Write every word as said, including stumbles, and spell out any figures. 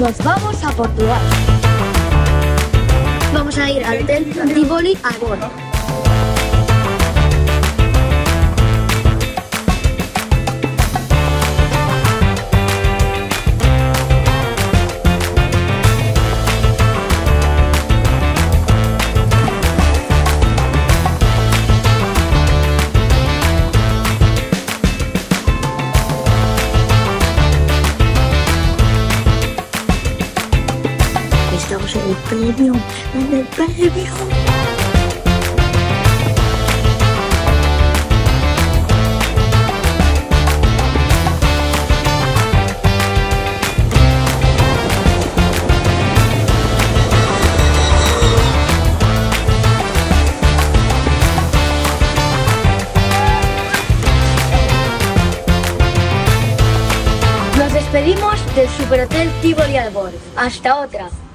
Nos vamos a Portugal. Vamos a ir al Hotel Tivoli Arbor. Estamos en el premio, en el premio. Nos despedimos del Superhotel Tivoli Arbor. Hasta otra.